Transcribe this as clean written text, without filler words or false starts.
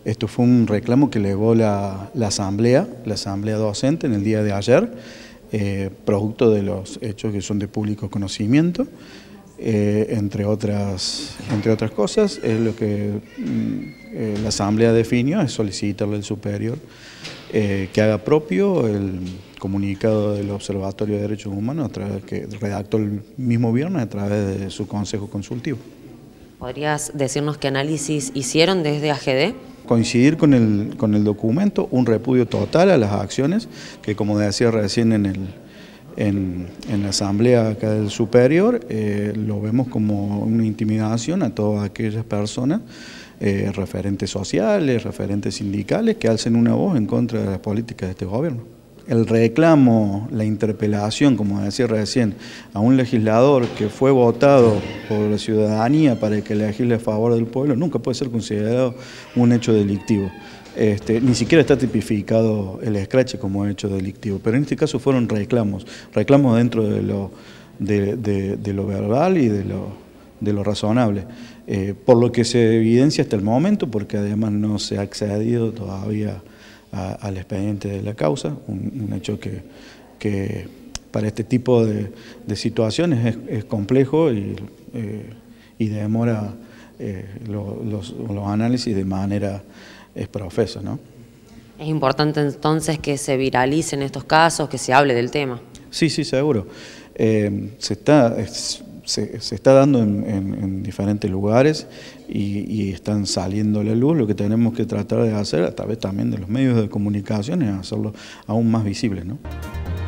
Esto fue un reclamo que elevó la asamblea docente en el día de ayer, producto de los hechos que son de público conocimiento, entre otras cosas. Es lo que la asamblea definió, es solicitarle al superior que haga propio el comunicado del Observatorio de Derechos Humanos que redactó el mismo viernes a través de su consejo consultivo. ¿Podrías decirnos qué análisis hicieron desde AGD? Coincidir con el documento, un repudio total a las acciones que, como decía recién en la asamblea acá del superior, lo vemos como una intimidación a todas aquellas personas, referentes sociales, referentes sindicales, que alcen una voz en contra de las políticas de este gobierno. El reclamo, la interpelación, como decía recién, a un legislador que fue votado por la ciudadanía para que legisle a favor del pueblo, nunca puede ser considerado un hecho delictivo. Ni siquiera está tipificado el escrache como hecho delictivo, pero en este caso fueron reclamos dentro de lo verbal y de lo razonable, por lo que se evidencia hasta el momento, porque además no se ha accedido todavía al expediente de la causa, un hecho que para este tipo de situaciones es complejo y demora los análisis de manera profesa, ¿no? Es importante entonces que se viralicen estos casos, que se hable del tema. Sí, seguro. Se está dando en diferentes lugares y están saliendo a la luz. Lo que tenemos que tratar de hacer a través también de los medios de comunicación es hacerlo aún más visible, ¿no?